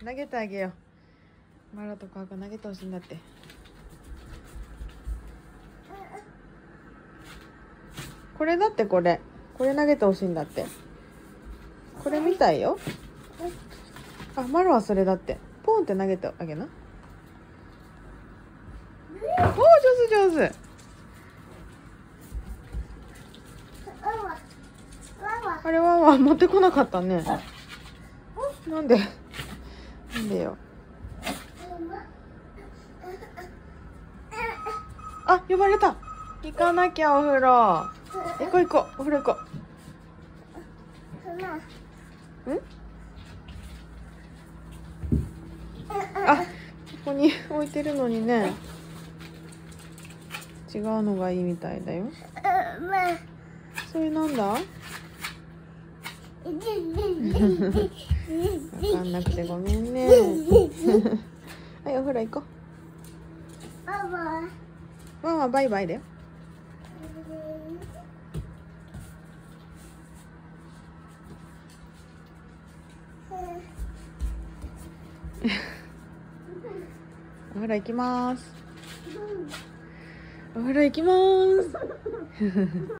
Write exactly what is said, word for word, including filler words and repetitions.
投げてあげよう。マロとコアくん投げてほしいんだって。これだってこれこれ投げてほしいんだって。これみたいよ。あ、マロはそれだって。ポンって投げてあげな。おー、上手上手。あれはワン持ってこなかったね。なんでなんでよ。あ、呼ばれた。行かなきゃお風呂。行こう行こう、お風呂行こう。ん？あ、ここに置いてるのにね。違うのがいいみたいだよ。それなんだ？わかんなくてごめんね。はい、お風呂行こう。ワンはバイバイだよ。お風呂行きます。お風呂行きます。